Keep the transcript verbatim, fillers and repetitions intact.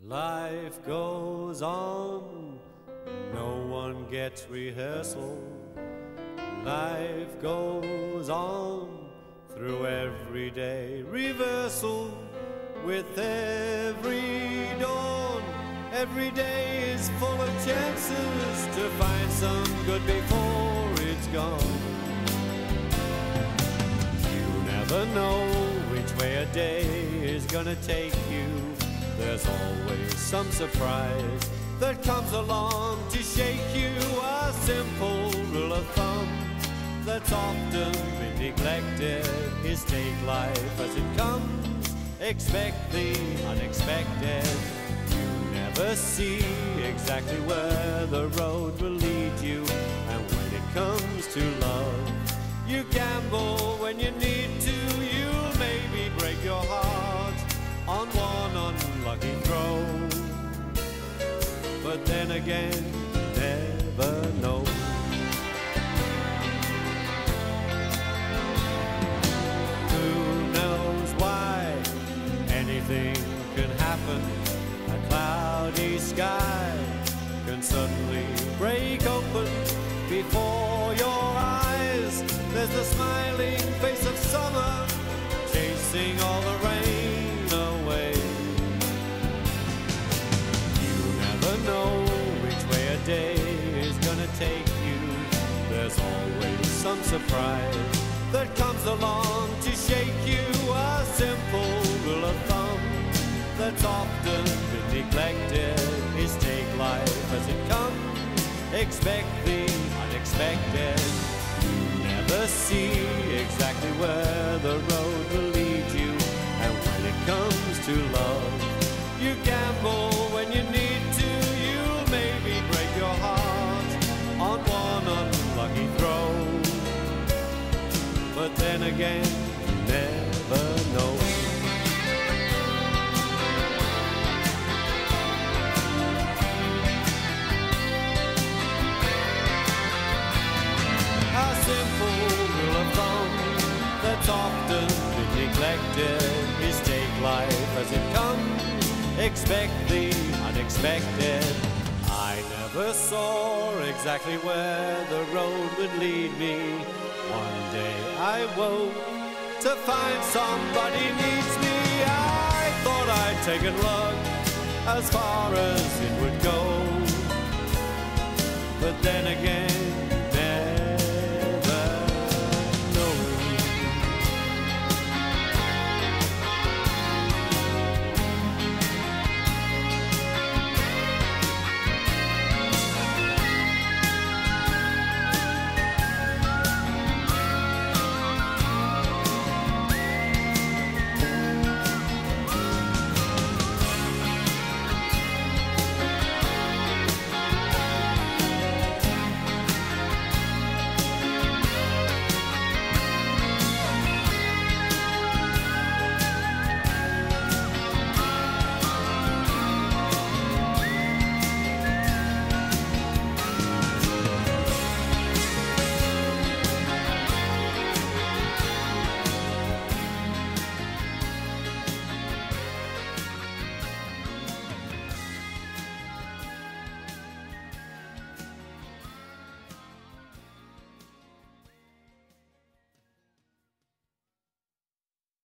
Life goes on, no one gets rehearsal. Life goes on through everyday reversal. With every dawn, every day is full of chances to find some good before it's gone. You never know which way a day is gonna take you. There's always some surprise that comes along to shake you. A simple rule of thumb that's often been neglected is take life as it comes. Expect the unexpected. You never see exactly where the road will lead you. And when it comes to love, you gamble when you need to. You'll maybe break your heart on one unlucky throw, but then again, you never know. Who knows why anything can happen? A cloudy sky can suddenly break open before your eyes. There's the smiling face of summer chasing all the rain away. You never know which way a day is gonna take you. There's always some surprise that comes along to shake you. A simple rule of thumb that's often been neglected is take life as it comes. Expect the unexpected. You never see exactly where the road will lead you. And when it comes to love, you gamble when you need to. You'll maybe break your heart on one unlucky throw, but then again, you never know. A simple rule of thumb that's often been neglected is take life as it comes. Expect the unexpected. I never saw exactly where the road would lead me. One day I woke to find somebody needs me. I thought I'd taken luck as far as it would go, but then again